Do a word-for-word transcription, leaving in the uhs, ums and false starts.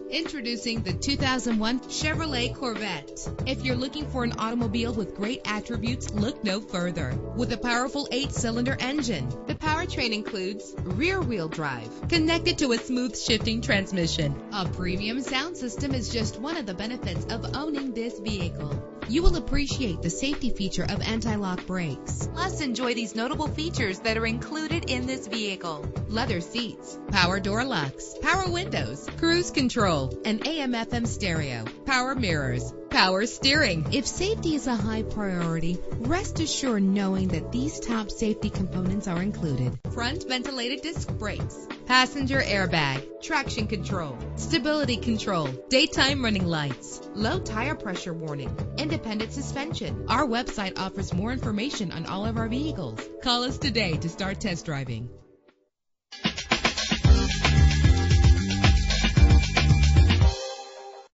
Introducing the two thousand one Chevrolet Corvette. If you're looking for an automobile with great attributes, look no further. With a powerful eight-cylinder engine, the powertrain includes rear-wheel drive, connected to a smooth shifting transmission. A premium sound system is just one of the benefits of owning this vehicle. You will appreciate the safety feature of anti-lock brakes. Plus, enjoy these notable features that are included in this vehicle: leather seats, power door locks, power windows, cruise control, an A M F M stereo, power mirrors, power steering. If safety is a high priority, rest assured knowing that these top safety components are included: front ventilated disc brakes, passenger airbag, traction control, stability control, daytime running lights, low tire pressure warning, independent suspension. Our website offers more information on all of our vehicles. Call us today to start test driving.